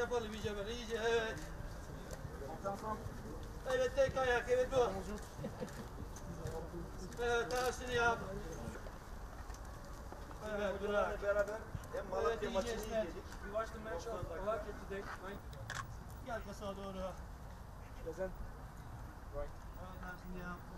yapalım iyice böyle iyice evet. Evet tek ayak evet bu. Evet tersini yap. Evet bırak. Beraber hem Malatya maçını izledik. We watched the match of Malatya today. Gel kasa doğru. Present. Right. Evet tersini yap.